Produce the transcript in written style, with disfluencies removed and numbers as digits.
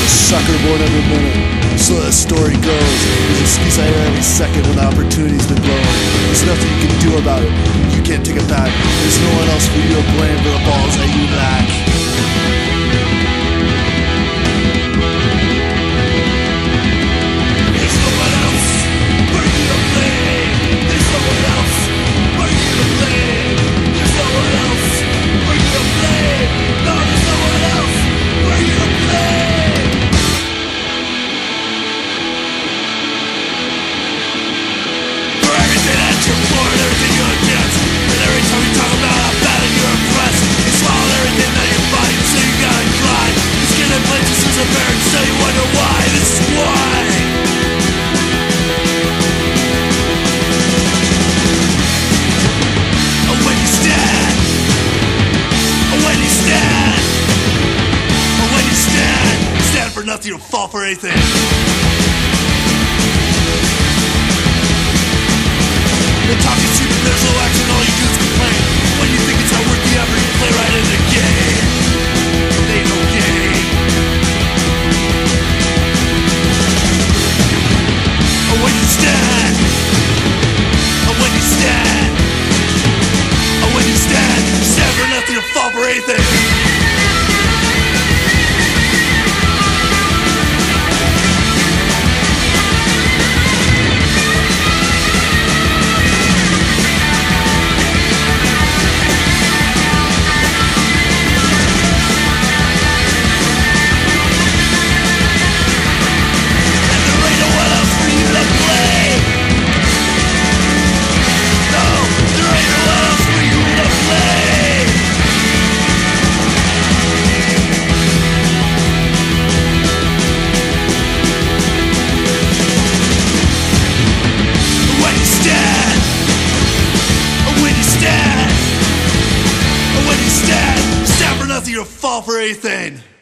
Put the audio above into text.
sucker born every minute. So the story goes. The excuse I hear every second when the opportunity's been blown. There's nothing you can do about it. You can't take it back. There's no one else for you to blame for the balls that you lack. There's no one else for you to blame. There's no one else for you to blame. There's no one else for you to blame. No, there's no one else for you to blame. Everything you're against, and every time you talk about how bad and you're impressed, you swallow everything that you find, so you gotta cry. You skin and blame just as a parent, so you wonder why. This is why. Oh, when you stand. Oh, when you stand. Oh, when you stand. Stand for nothing, you'll fall for anything. They're talking cheap and there's no action, all you do is complain. When you think it's not worth the effort, you play right in the game. They ain't no game. Oh, when you stand. Oh, when you stand. Oh, when you stand. Stand for nothing, you'll fall for anything. You'll fall for anything.